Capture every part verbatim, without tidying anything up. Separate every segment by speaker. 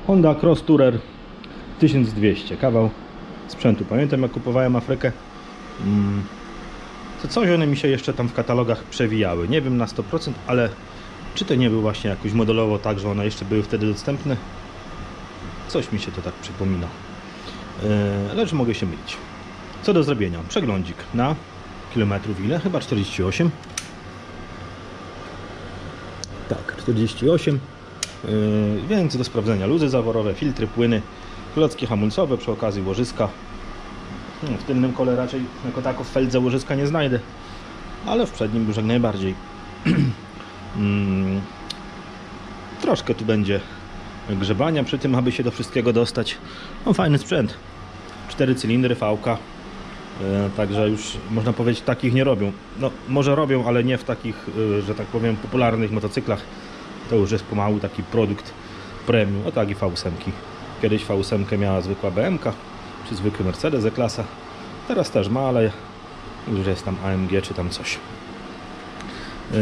Speaker 1: Honda Cross Tourer tysiąc dwieście, kawał sprzętu. Pamiętam, jak kupowałem Afrykę, to coś one mi się jeszcze tam w katalogach przewijały. Nie wiem na sto procent, ale czy to nie był właśnie jakoś modelowo tak, że one jeszcze były wtedy dostępne? Coś mi się to tak przypomina. Lecz mogę się mylić. Co do zrobienia? Przeglądzik na kilometrów ile? Chyba czterdzieści osiem. Tak, czterdzieści osiem. Yy, więc do sprawdzenia luzy zaworowe, filtry, płyny, klocki hamulcowe, przy okazji łożyska. No, w tylnym kole raczej jako tako w feldze łożyska nie znajdę, ale w przednim już jak najbardziej. mm, troszkę tu będzie grzebania przy tym, aby się do wszystkiego dostać. No, fajny sprzęt. Cztery cylindry, V-ka. Yy, także już można powiedzieć, takich nie robią. No może robią, ale nie w takich, yy, że tak powiem, popularnych motocyklach. To już jest pomału taki produkt premium. O tak i V osiem. Kiedyś V osiem miała zwykła B M K czy zwykły Mercedes E-klasa. Teraz też ma, ale już jest tam A M G czy tam coś. Yy,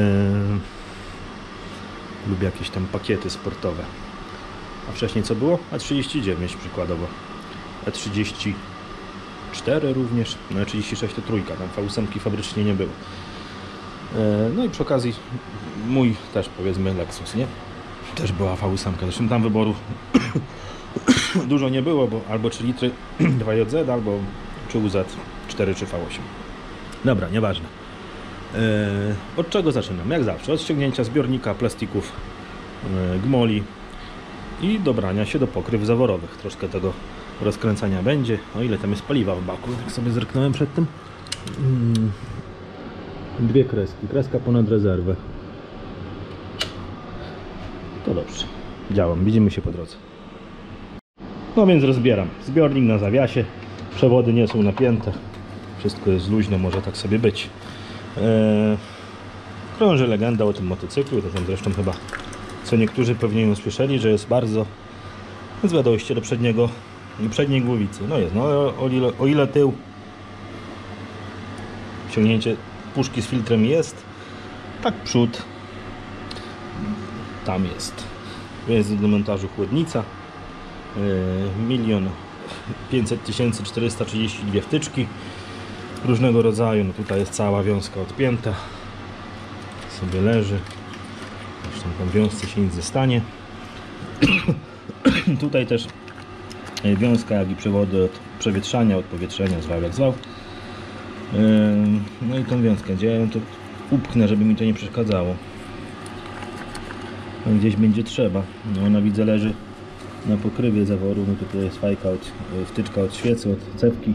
Speaker 1: lub jakieś tam pakiety sportowe. A wcześniej co było? E trzydzieści dziewięć przykładowo. E trzydzieści cztery również. No E trzydzieści sześć to trójka. Tam V osiem fabrycznie nie było. Yy, no i przy okazji mój też, powiedzmy, Lexus, nie? Też była V osiem. Zresztą tam wyboru dużo nie było, bo albo trzy litry dwa J Z, albo czy U Z cztery czy V osiem. Dobra, nieważne. Yy, od czego zaczynam? Jak zawsze, od ściągnięcia zbiornika, plastików, yy, gmoli i dobrania się do pokryw zaworowych. Troszkę tego rozkręcania będzie. O ile tam jest paliwa w baku, tak sobie zerknąłem przed tym. Yy. Dwie kreski, kreska ponad rezerwę. To dobrze, działam, widzimy się po drodze. No więc rozbieram. Zbiornik na zawiasie, przewody nie są napięte, wszystko jest luźne, może tak sobie być. Eee, krąży legenda o tym motocyklu, to tam zresztą chyba co niektórzy pewnie ją słyszeli, że jest bardzo złe dojście do przedniego, przedniej głowicy. No jest, no o ile, o ile tył, wciągnięcie puszki z filtrem jest, tak przód tam jest. Jest do montażu chłodnica. Milion pięćset tysięcy czterysta trzydzieści dwie wtyczki różnego rodzaju. No tutaj jest cała wiązka odpięta, sobie leży. Zresztą tam w wiązce się nic nie stanie. Tutaj też wiązka, jak i przewody od przewietrzania, od powietrzenia, zwał jak zwał. No i tą wiązkę, gdzie ja ją to upchnę, żeby mi to nie przeszkadzało. No gdzieś będzie trzeba. No ona, widzę, leży na pokrywie zaworu. No tutaj jest fajka, od, wtyczka od świecy, od cewki.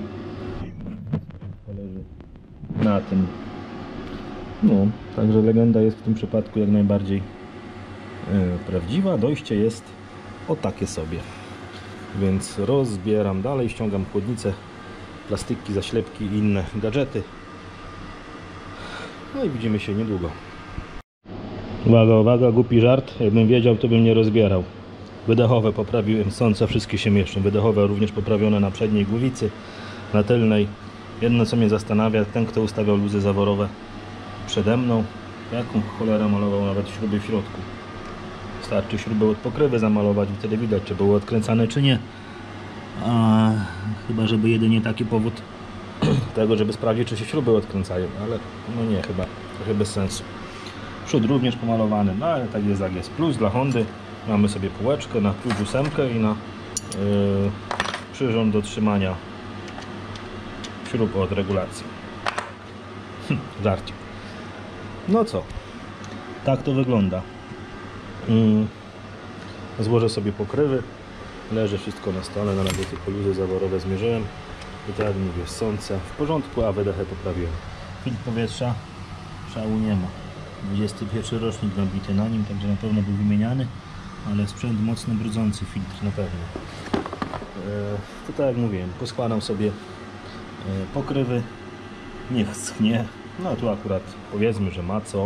Speaker 1: Leży na tym. No, także legenda jest w tym przypadku jak najbardziej yy, prawdziwa. Dojście jest o takie sobie. Więc rozbieram dalej, ściągam chłodnicę, plastiki, zaślepki i inne gadżety. No i widzimy się niedługo. Uwaga, uwaga, głupi żart. Jakbym wiedział, to bym nie rozbierał. Wydechowe poprawiłem, sące wszystkie się mieszczą. Wydechowe również poprawione na przedniej głowicy, na tylnej. Jedno, co mnie zastanawia, ten, kto ustawiał luzy zaworowe przede mną, jaką cholerę malował nawet śruby w środku. Wystarczy śrubę od pokrywy zamalować i wtedy widać, czy było odkręcane, czy nie. A, chyba, żeby jedynie taki powód tego, żeby sprawdzić, czy się śruby odkręcają, ale no nie, chyba trochę bez sensu. Przód również pomalowany, no ale tak jest, jak jest. Plus dla Hondy mamy sobie półeczkę na klucz ósemkę i na yy, przyrząd do trzymania śrub od regulacji. Hm, żarcie. No co, tak to wygląda. Yy, złożę sobie pokrywy. Leży wszystko na stole, na razie tylko luzy zaworowe zmierzyłem. I tak jak mówię, sące w porządku, a wydechę poprawiłem. Filtr powietrza szału nie ma. dwudziesty pierwszy rocznik nabity na nim, także na pewno był wymieniany, ale sprzęt mocno brudzący, filtr na pewno. E, to tak jak mówiłem, poskładam sobie e, pokrywy, niech schnie. No tu akurat powiedzmy, że ma co.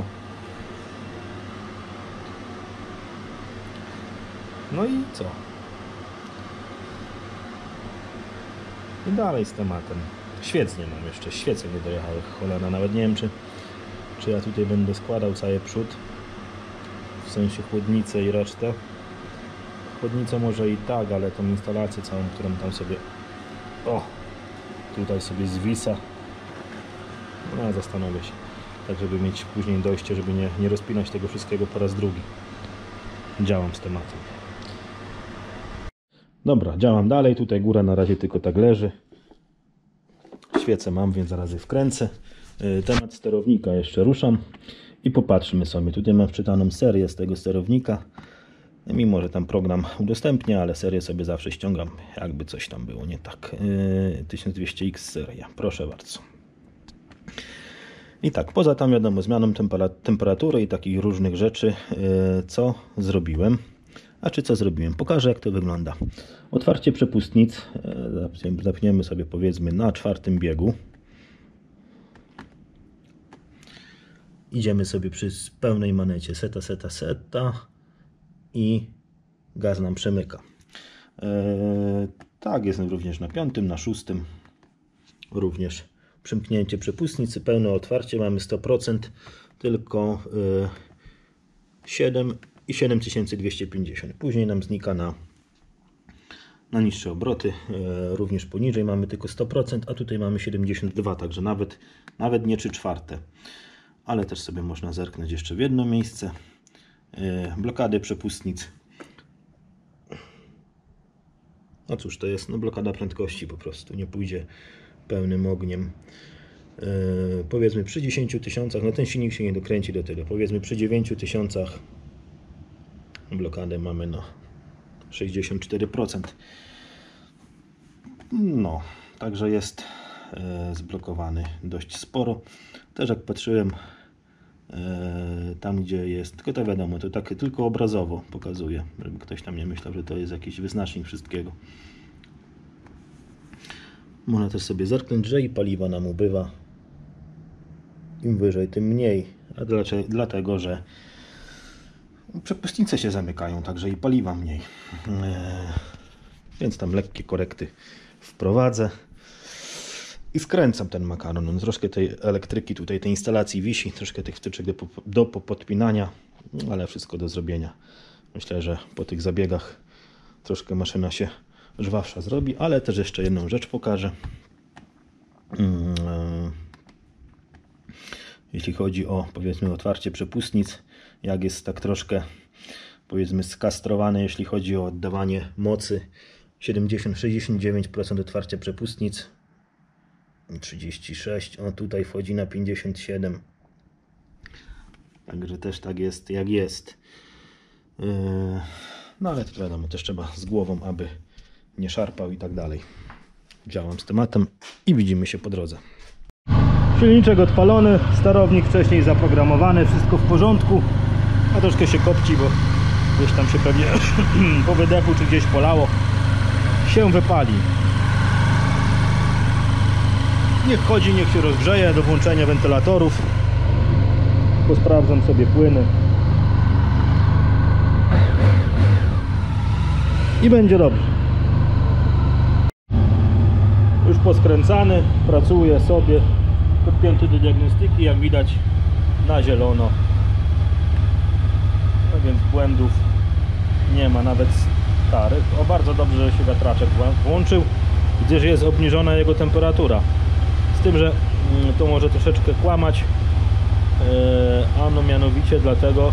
Speaker 1: No i co? I dalej z tematem. Świec nie mam jeszcze, świece nie dojechały, cholera, nawet nie wiem, czy czy ja tutaj będę składał cały przód, w sensie chłodnicę i resztę. chłodnicę może i tak, ale tą instalację całą, którą tam sobie o, tutaj sobie zwisa, no zastanowię się, tak żeby mieć później dojście, żeby nie, nie rozpinać tego wszystkiego po raz drugi. Działam z tematem. Dobra, działam dalej, tutaj góra na razie tylko tak leży. Świecę mam, więc zaraz je wkręcę. Temat sterownika jeszcze ruszam i popatrzmy sobie. Tutaj mam wczytaną serię z tego sterownika. Mimo że tam program udostępnia, ale serię sobie zawsze ściągam, jakby coś tam było nie tak. tysiąc dwieście X seria, proszę bardzo. I tak, poza tam wiadomo, zmianą temperatury i takich różnych rzeczy, co zrobiłem. A czy co zrobiłem? Pokażę, jak to wygląda. Otwarcie przepustnic zapniemy sobie, powiedzmy, na czwartym biegu. Idziemy sobie przy pełnej manecie seta, seta, seta i gaz nam przemyka. Eee, tak jest również na piątym, na szóstym również przymknięcie przepustnicy, pełne otwarcie, mamy sto procent, tylko e, siedem i siedem tysięcy dwieście pięćdziesiąt. Później nam znika na, na niższe obroty, e, również poniżej mamy tylko sto procent, a tutaj mamy siedemdziesiąt dwa, także nawet, nawet nie trzy czwarte. Ale też sobie można zerknąć jeszcze w jedno miejsce. E, blokady przepustnic. No cóż, to jest no, blokada prędkości, po prostu nie pójdzie pełnym ogniem. E, powiedzmy przy dziesięciu tysiącach, no ten silnik się nie dokręci do tyle. Powiedzmy przy dziewięciu tysiącach blokadę mamy na sześćdziesiąt cztery procent. No, także jest e, zblokowany dość sporo. Też jak patrzyłem e, tam, gdzie jest, tylko to wiadomo, to tak tylko obrazowo pokazuje, żeby ktoś tam nie myślał, że to jest jakiś wyznacznik wszystkiego. Można też sobie zerknąć, że i paliwa nam ubywa. Im wyżej, tym mniej. A dlaczego? Dlatego, że przepustnice się zamykają, także i paliwa mniej. Eee, więc tam lekkie korekty wprowadzę. I skręcam ten makaron. No, troszkę tej elektryki tutaj, tej instalacji wisi, troszkę tych wtyczek do, do podpinania, ale wszystko do zrobienia. Myślę, że po tych zabiegach troszkę maszyna się żwawsza zrobi, ale też jeszcze jedną rzecz pokażę. Jeśli chodzi o, powiedzmy, otwarcie przepustnic, jak jest tak troszkę, powiedzmy, skastrowane, jeśli chodzi o oddawanie mocy, siedemdziesiąt sześćdziesiąt dziewięć procent otwarcia przepustnic, trzydzieści sześć, o tutaj wchodzi na pięćdziesiąt siedem, także też tak jest jak jest. No ale to wiadomo, też trzeba z głową, aby nie szarpał i tak dalej. Działam z tematem i widzimy się po drodze. Silniczek odpalony, sterownik wcześniej zaprogramowany, wszystko w porządku, a troszkę się kopci, bo gdzieś tam się pewnie po wydechu czy gdzieś polało, się wypali. Niech chodzi, niech się rozgrzeje do włączenia wentylatorów. Posprawdzam sobie płyny i będzie dobrze. Już poskręcany, pracuje sobie, podpięty do diagnostyki, jak widać na zielono, no więc błędów nie ma, nawet starych. O, bardzo dobrze, że się wiatraczek włączył, gdyż jest obniżona jego temperatura. Z tym, że to może troszeczkę kłamać, a no mianowicie dlatego,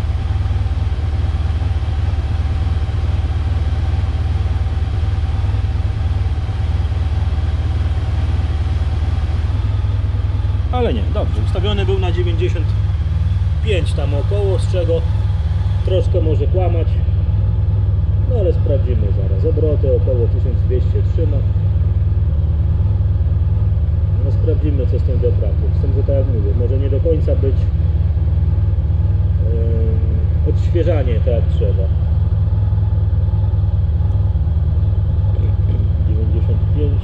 Speaker 1: ale nie, dobrze, ustawiony był na dziewięćdziesiąt pięć tam około, z czego troszkę może kłamać, no ale sprawdzimy zaraz. Obroty około tysiąc dwieście trzyma. No sprawdzimy, co z tym wiatrakiem. Z tym, że tak jak mówię, może nie do końca być yy, odświeżanie tak jak trzeba. dziewięćdziesiąt pięć.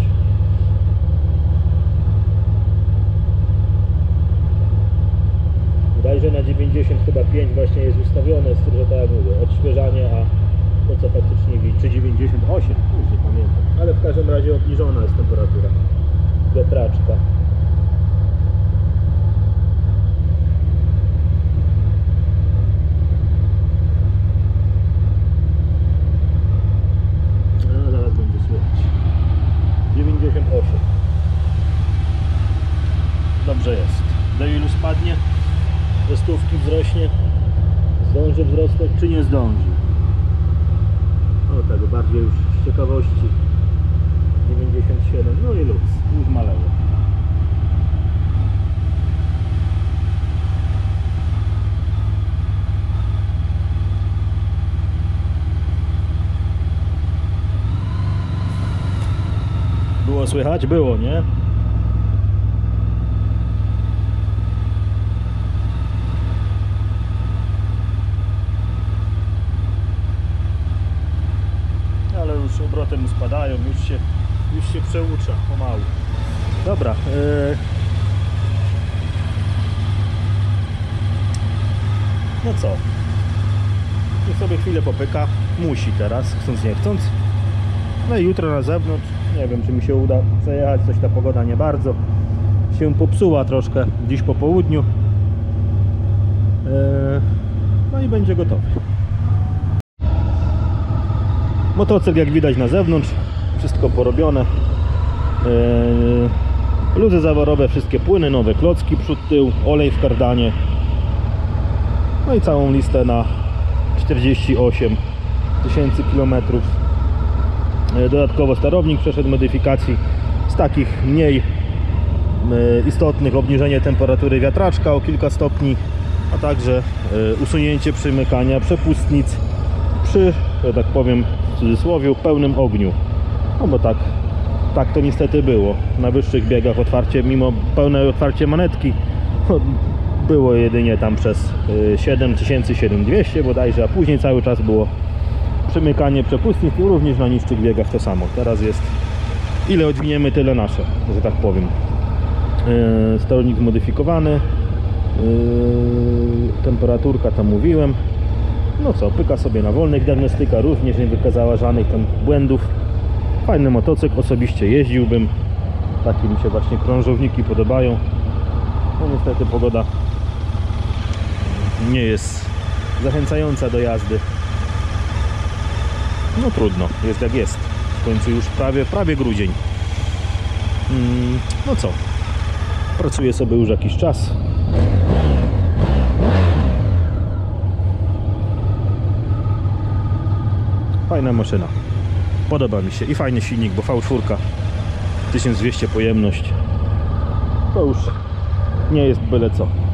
Speaker 1: Bodajże na dziewięćdziesiąt chyba pięć właśnie jest ustawione, z tym, że tak jak mówię, odświeżanie, a to co faktycznie widzi, czy dziewięćdziesiąt osiem, już nie pamiętam, ale w każdym razie obniżona jest temperatura wiatraczka. osiem. Dobrze jest. Do ilu spadnie? Do stówki wzrośnie? Zdąży wzrosnąć, czy nie zdąży? O tak, bardziej już z ciekawości. dziewięćdziesiąt siedem, no i luz, już maleje. Było słychać? Było, nie? Ale już obrotem spadają, już się, już się przeucza pomału. Dobra. Yy... No co? Niech sobie chwilę popyka. Musi teraz, chcąc nie chcąc. No i jutro na zewnątrz. Nie wiem, czy mi się uda przejechać. Coś ta pogoda nie bardzo się popsuła troszkę dziś po południu. Yy... No i będzie gotowy. Motocykl jak widać na zewnątrz, wszystko porobione, yy, luzy zaworowe, wszystkie płyny, nowe klocki przód, tył, olej w kardanie, no i całą listę na czterdzieści osiem tysięcy kilometrów. Yy, dodatkowo sterownik przeszedł modyfikacji z takich mniej yy, istotnych: obniżenie temperatury wiatraczka o kilka stopni, a także yy, usunięcie przymykania przepustnic przy, że tak powiem w cudzysłowie, pełnym ogniu. No bo tak, tak to niestety było. Na wyższych biegach otwarcie, mimo pełne otwarcie manetki, no, było jedynie tam przez siedem tysięcy, siedem tysięcy dwieście bodajże, a później cały czas było przymykanie przepustnic, również na niższych biegach to samo. Teraz jest ile odwiniemy, tyle nasze, że tak powiem. Yy, sterownik zmodyfikowany, yy, temperaturka tam mówiłem. No co, pyka sobie na wolnych, diagnostyka również nie wykazała żadnych tam błędów. Fajny motocykl, osobiście jeździłbym. Takie mi się właśnie krążowniki podobają. No niestety pogoda nie jest zachęcająca do jazdy. No trudno, jest jak jest. W końcu już prawie, prawie grudzień. Hmm, no co, pracuję sobie już jakiś czas. Fajna maszyna. Podoba mi się i fajny silnik, bo V cztery tysiąc dwieście pojemność to już nie jest byle co.